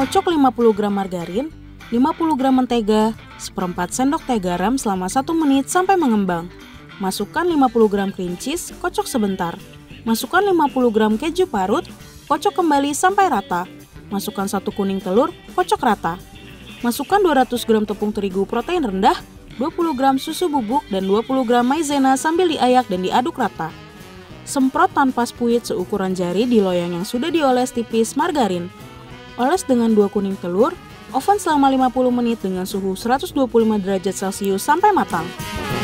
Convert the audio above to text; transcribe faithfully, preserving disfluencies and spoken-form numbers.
Kocok lima puluh gram margarin, lima puluh gram mentega, seperempat sendok teh garam selama satu menit sampai mengembang. Masukkan lima puluh gram cream cheese, kocok sebentar. Masukkan lima puluh gram keju parut, kocok kembali sampai rata. Masukkan satu kuning telur, kocok rata. Masukkan dua ratus gram tepung terigu protein rendah, dua puluh gram susu bubuk, dan dua puluh gram maizena sambil diayak dan diaduk rata. Semprot tanpa spuit seukuran jari di loyang yang sudah dioles tipis margarin. Oles dengan dua kuning telur, oven selama lima puluh menit dengan suhu seratus dua puluh lima derajat celcius sampai matang.